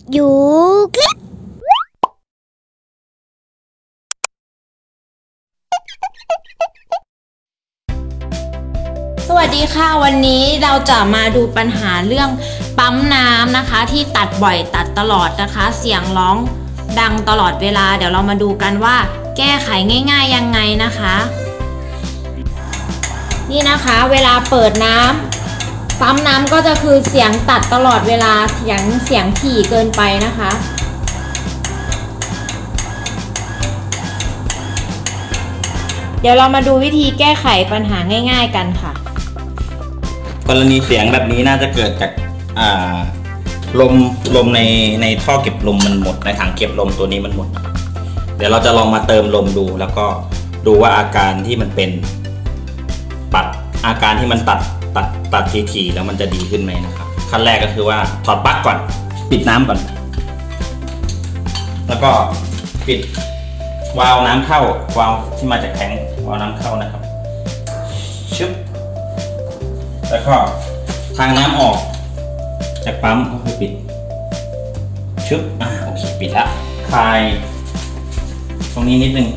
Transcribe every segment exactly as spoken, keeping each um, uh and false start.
อยู่คลิปสวัสดีค่ะวันนี้เราจะมาดูปัญหาเรื่องปั๊มน้ำนะคะที่ตัดบ่อยตัดตลอดนะคะเสียงร้องดังตลอดเวลาเดี๋ยวเรามาดูกันว่าแก้ไขง่ายๆยังไงนะคะนี่นะคะเวลาเปิดน้ำปั๊มน้ำก็จะคือเสียงตัดตลอดเวลาเสียงเสียงถี่เกินไปนะคะเดี๋ยวเรามาดูวิธีแก้ไขปัญหาง่ายๆกันค่ะกรณีเสียงแบบนี้น่าจะเกิดจากอ่าลมลมในในท่อเก็บลมมันหมดในถังเก็บลมตัวนี้มันหมดเดี๋ยวเราจะลองมาเติมลมดูแล้วก็ดูว่าอาการที่มันเป็นตัดอาการที่มันตัดตัดตัดทีๆแล้วมันจะดีขึ้นไหมนะครับขั้นแรกก็คือว่าถอดปลั๊กก่อนปิดน้ำก่อนแล้วก็ปิดวาล์วน้ำเข้าวาล์วที่มาจากแทงวาล์วน้ำเข้านะครับชึบแล้วก็ทางน้ำออกจากปั๊มก็คือปิดชึบอ่าโอเคปิดแล้วคลายตรงนี้นิดนึง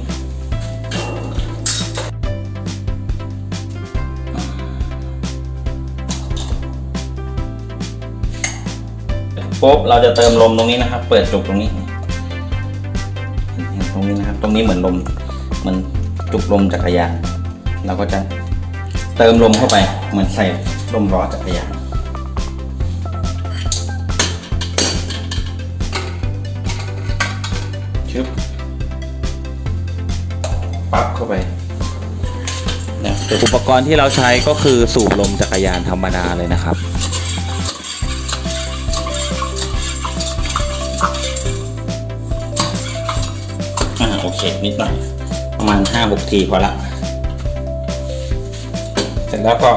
ปุ๊บเราจะเติมลมตรงนี้นะครับเปิดจุกตรงนี้ตรงนี้นะครับตรงนี้เหมือนลมเหมือนจุกลมจักรยานเราก็จะเติมลมเข้าไปเหมือนใส่ลมล้อจักรยานชึบปั๊บเข้าไปอุปกรณ์ที่เราใช้ก็คือสูบลมจักรยานธรรมดาเลยนะครับอ่าโอเคนิดหน่อยประมาณห้าบุกทีพอละเสร็จแล้วก็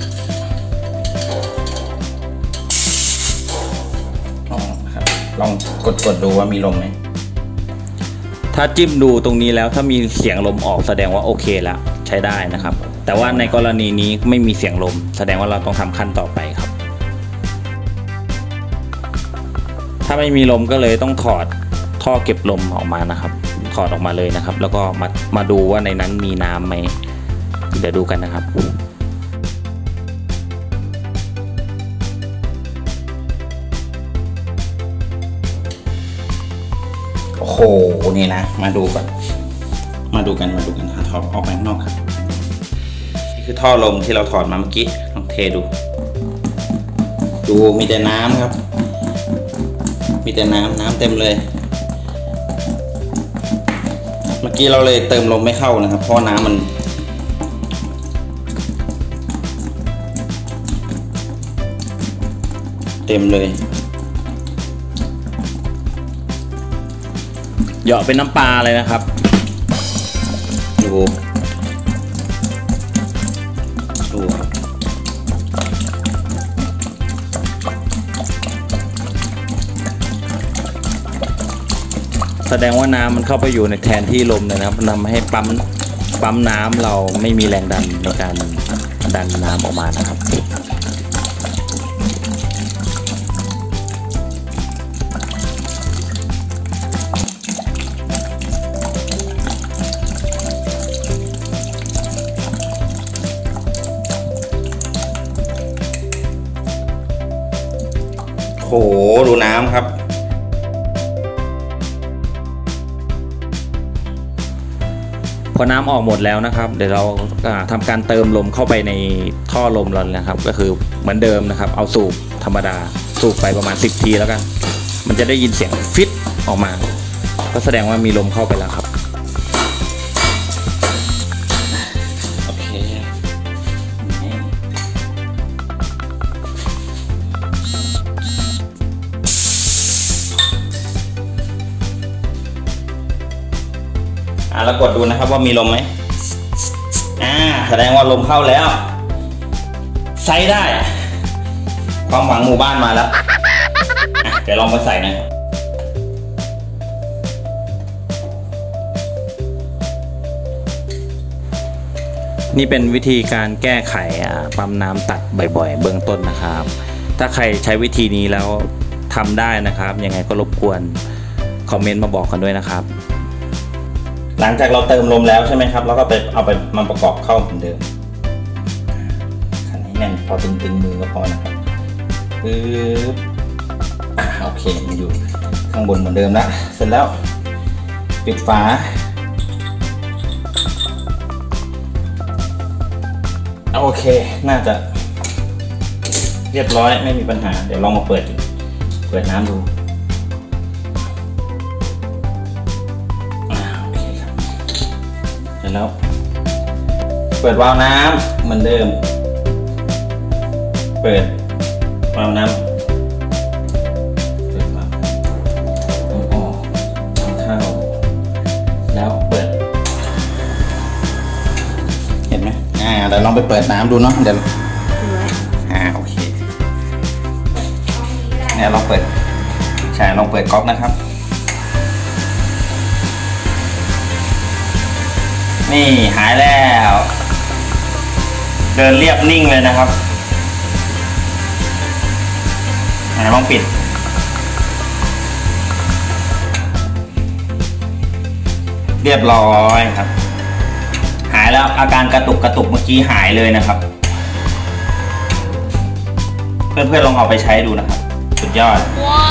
ลองกดกดดูว่ามีลมไหมถ้าจิ้มดูตรงนี้แล้วถ้ามีเสียงลมออกแสดงว่าโอเคแล้วใช้ได้นะครับแต่ว่าในกรณีนี้ไม่มีเสียงลมแสดงว่าเราต้องทำขั้นต่อไปครับถ้าไม่มีลมก็เลยต้องถอดท่อเก็บลมออกมานะครับถอดออกมาเลยนะครับแล้วก็มามาดูว่าในนั้นมีน้ำไหมเดี๋ยวดูกันนะครับโอ้โหนี่นะมาดูก่อนมาดูกันมาดูกันถอดออกไปข้างนอกครับนี่คือท่อลมที่เราถอดมาเมื่อกี้ลองเทดูดูมีแต่น้ำครับมีแต่น้ำน้ำเต็มเลยเมื่อกี้เราเลยเติมลมไม่เข้านะครับเพราะน้ำมันเต็มเลยเหยาะเป็นน้ำปลาเลยนะครับดูดูครับแสดงว่าน้ำมันเข้าไปอยู่ในแทนที่ลมเลยนะครับทำให้ปั๊มปั๊มน้ำเราไม่มีแรงดันในการดันน้ำออกมานะครับโหดูน้ำครับพอน้ำออกหมดแล้วนะครับเดี๋ยวเราทำการเติมลมเข้าไปในท่อลมเรานะครับก็คือเหมือนเดิมนะครับเอาสูบธรรมดาสูบไปประมาณสิบทีแล้วกันมันจะได้ยินเสียงฟิตออกมาก็แสดงว่ามีลมเข้าไปแล้วครับโอเคอ่าแล้วกดดูนะครับว่ามีลมไหมอ่าแสดงว่าลมเข้าแล้วใส่ได้ความหวังหมู่บ้านมาแล้วเดี๋ยวลองมาใส่นะนี่เป็นวิธีการแก้ไขปั๊มน้ำตัดบ่อยๆเบื้องต้นนะครับถ้าใครใช้วิธีนี้แล้วทำได้นะครับยังไงก็รบกวนคอมเมนต์มาบอกกันด้วยนะครับหลังจากเราเติมลมแล้วใช่ไหมครับเราก็ไปเอาไปมาประกอบเข้าเหมือนเดิมขันให้แน่นพอตึงๆมือก็พอนะครับปึ๊บอ่าโอเคมันอยู่ข้างบนเหมือนเดิมแล้วเสร็จแล้วปิดฝาโอเคน่าจะเรียบร้อยไม่มีปัญหาเดี๋ยวลองมาเปิดเปิดน้ำดูโอเคครับเสร็จแล้วเปิดวาล์วน้ำเหมือนเดิมเปิดวาล์วน้ำเปิดวาล์วน้ำออกน้ำเข้าแล้วเปิดเห็นไหมอ่าเดี๋ยวลองไปเปิดน้ำดูเนาะเดี๋ยวอ่าโอเคเนี่ยลองเปิดใช่ลองเปิดก๊อกนะครับนี่หายแล้วเดินเรียบนิ่งเลยนะครับไหนลองปิดเรียบร้อยครับหายแล้วอาการกระตุกกระตุกเมื่อกี้หายเลยนะครับเพื่อนๆลองเอาไปใช้ดูนะครับสุดยอดว้า